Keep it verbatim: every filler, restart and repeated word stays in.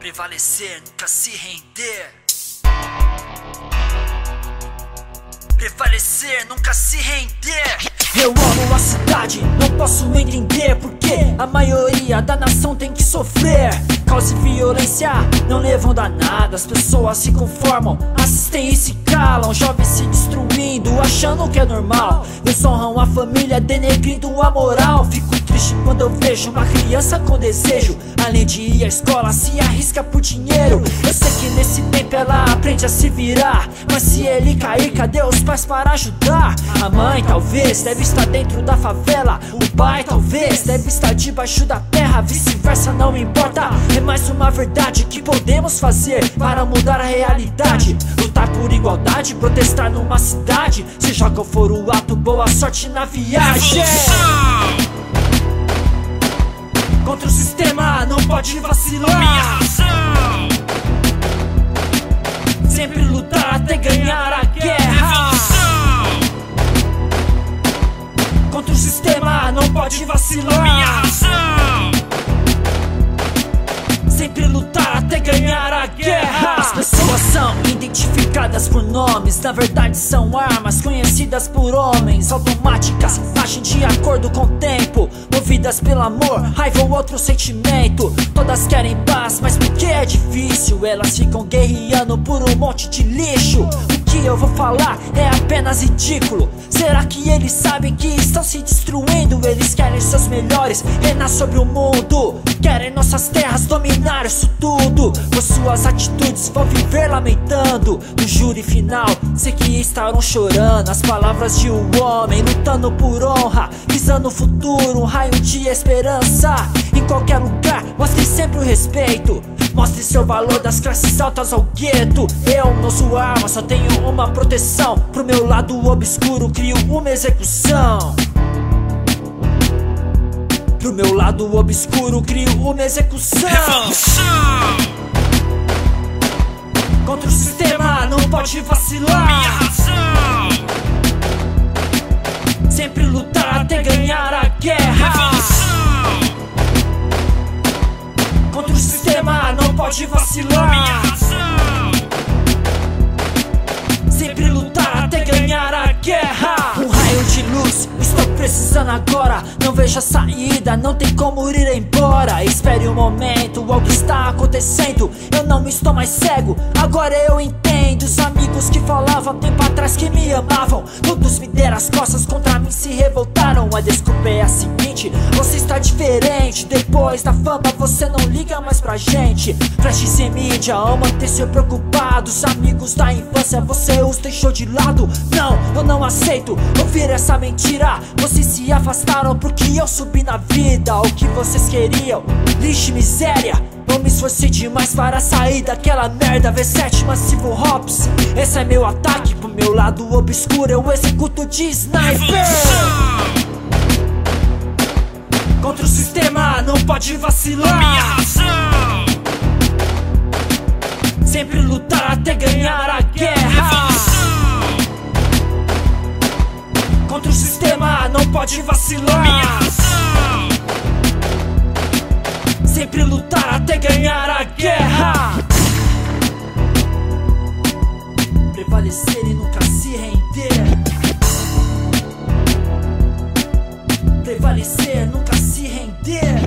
Prevalecer, nunca se render. Prevalecer, nunca se render. Eu amo a cidade, não posso entender porque a maioria da nação tem que sofrer. Caos e violência não levam a nada. As pessoas se conformam, assistem e se calam. Jovens se destruindo, achando que é normal. Desonram a família, denegrindo a moral. Fico triste quando eu vejo uma criança com desejo, além de ir à escola, se arrisca por dinheiro. Eu sei que nesse tempo ela aprende a se virar, mas se ele cair, cadê os pais para ajudar? A mãe talvez deve estar dentro da favela, o pai talvez deve estar debaixo da terra. Vice-versa, não importa, é mais uma verdade que podemos fazer para mudar a realidade. Lutar por igualdade, protestar numa cidade. Seja qual for o ato, boa sorte na viagem. Contra o sistema, não pode vacilar. Minha razão. Sempre lutar até ganhar a guerra. Revolução. Contra o sistema, não pode vacilar. Minha razão. Sempre lutar até ganhar a guerra. As pessoas são identificadas por nomes, na verdade são armas conhecidas por homens. Automáticas, agem de acordo com o tempo, movidas pelo amor, raiva ou outro sentimento. Todas querem paz, mas porque é difícil, elas ficam guerreando por um monte de lixo. O que eu vou falar é apenas ridículo. Será que eles sabem que estão se destruindo? Eles querem seus melhores reinar sobre o mundo, querem nossas terras, dominar isso tudo. Por suas atitudes vão viver lamentando. No júri final, sei que estarão chorando. As palavras de um homem lutando por honra, visando o futuro, um raio de esperança. Em qualquer lugar, mostre sempre o respeito, mostre seu valor das classes altas ao gueto. Eu não sou arma, só tenho uma proteção. Pro meu lado obscuro crio uma execução. Pro meu lado obscuro crio uma execução. Revolução. Contra o sistema não pode vacilar. Minha razão. Sempre lutar até ganhar a guerra. Revolução. Contra o sistema não pode vacilar. Minha razão. Sempre lutar até ganhar a guerra. Um raio de luz, estou precisando agora. Não vejo a saída, não tem como ir embora. Espere um momento, algo está acontecendo. Eu não estou mais cego, agora eu entendo. Os amigos que falavam tempo atrás que me amavam, todos me deram as costas, contra mim se revoltaram. A desculpa é a seguinte: você está diferente. Depois da fama você não liga mais pra gente. Flashes em mídia, ao manter-se preocupado. Os amigos da infância você os deixou de lado. Não, eu não aceito ouvir essa mentira. Vocês se afastaram porque eu subi na vida. O que vocês queriam? Lixo e miséria. Eu me esforcei demais para sair daquela merda. V sete Massivo Hops, esse é meu ataque. Pro meu lado obscuro eu executo de sniper. Contra o sistema não pode vacilar. Minha razão. Sempre lutar até ganhar a guerra. Revolução. Contra o sistema não pode vacilar. Minha razão. Sempre lutar até ganhar a guerra. Prevalecer e nunca se render. Prevalecer, nunca se render.